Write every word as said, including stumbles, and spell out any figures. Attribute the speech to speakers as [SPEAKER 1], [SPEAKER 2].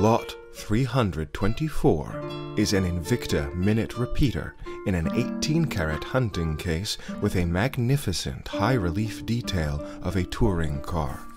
[SPEAKER 1] Lot three hundred twenty-four is an Invicta minute repeater in an eighteen karat hunting case with a magnificent high-relief detail of a touring car.